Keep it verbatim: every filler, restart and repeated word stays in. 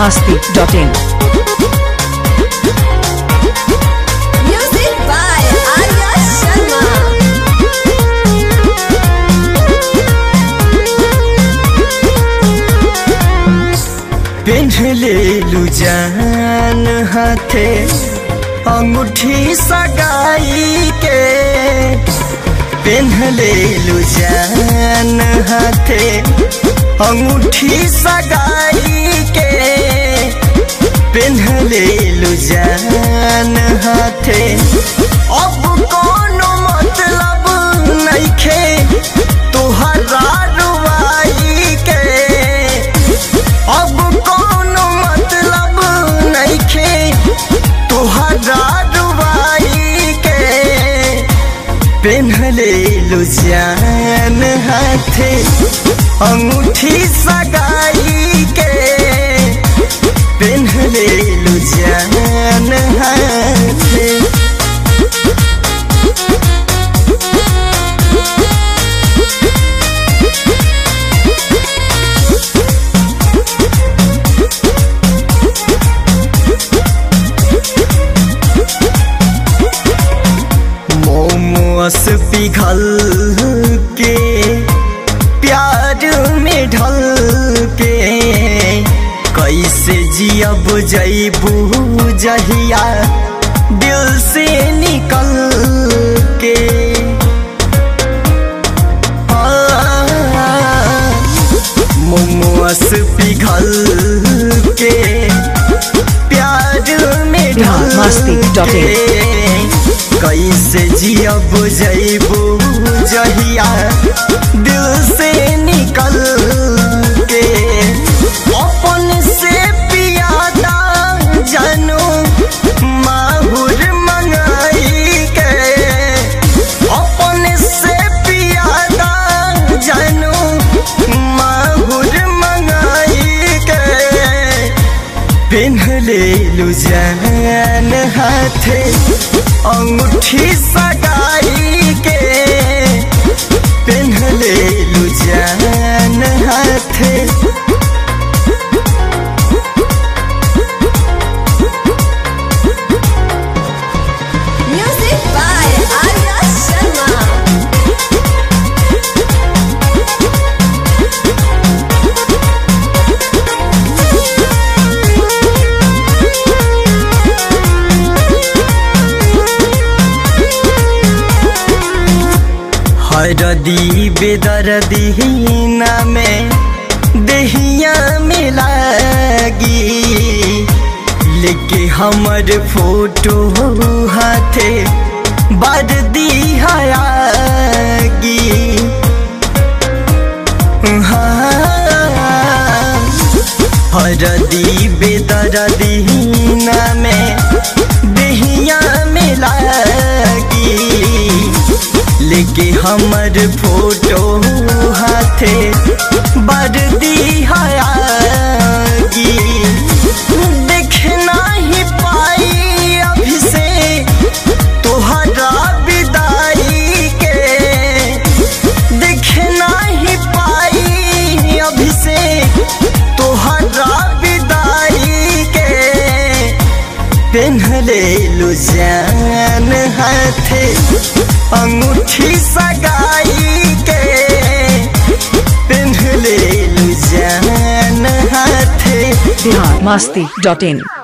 masti dot in. Music by Arya Sharma. पिन्हले लुजान हाथे अंगूठी सगाई के, पिन्हले लुजान हाथे अंगूठी सगाई के, पिन्हले लुजान हाथे अब कोनो मतलब नइखे तोहरा रुवाई के, अब कोनो मतलब नइखे तोहरा रुवाई के, पिन्हले लुजान हाथे अंगूठी सगाई के, पिन्हले लुजान हाथे। मोमोस पिघल के प्यार में ढल के, कैसे जियब जैबू जहिया दिल से निकल के। मोमोस पिघल के प्यार में ढल के, कैसे जियब जैबू जहिया दिल से निकल के। अपन से पियादा जानो माहुर मंगाई के, अपन से पियादा जानो माहुर मंगाई के, पिन्हले लुजान हाथे अंगूठी सगाई के, पिन्हले लुजान हाथे। Music by Arya Sharma. हरदी बेदर्दी नामे देहिया में लागी, लेके हमर फोटो हाथे बरदी हयागी। हरदी बेदर्दी नामे देहिया में लागी, लेके हमर फोटो हाथे बरदी हयागी। देख नहीं पाई अभी से तोहरा विदाई के, देख नहीं पाई अभी से तोहरा विदाई के, पिन्हले लुजान हाथे अंगूठी सगाई के, पिन्हले लुजान हाथे। Bihar masti dot in.